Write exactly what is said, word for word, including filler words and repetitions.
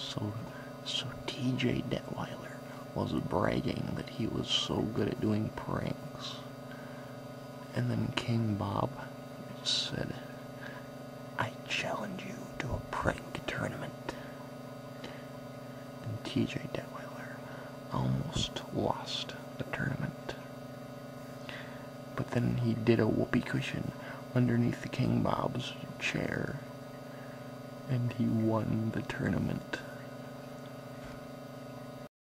So, so T J Detweiler was bragging that he was so good at doing pranks. And then King Bob said, "I challenge you to a prank tournament." And T J Detweiler almost lost the tournament. But then he did a whoopee cushion underneath the King Bob's chair, and he won the tournament.